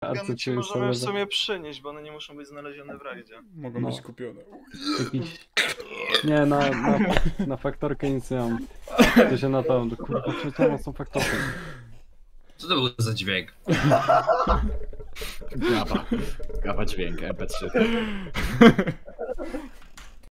Ci możemy w sumie przynieść, bo one nie muszą być znalezione w rajdzie. Mogą być kupione. Jakiś... Nie, na faktorkę nic nie mam. To się na to, kurwa, przeczytałem tą faktorkę. Co to był za dźwięk? Gawa dźwięk, MP3.